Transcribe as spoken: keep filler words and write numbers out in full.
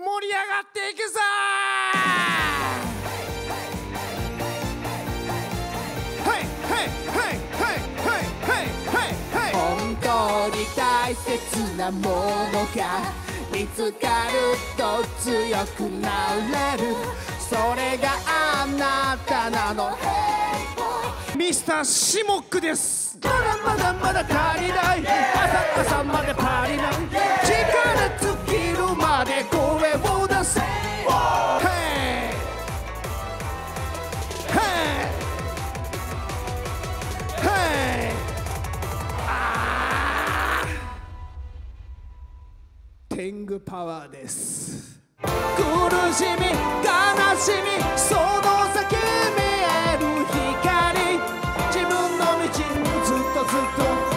盛り上がっていくぞー。本当に大切なものが見つかると強くなれる、それがあなたなの。ミスターシモックです。まだまだまだ足りない、朝朝まで足りない、力尽きるまで声を出せ。天狗パワーです。苦しみ悲しみその先見える光、自分の道にずっとずっと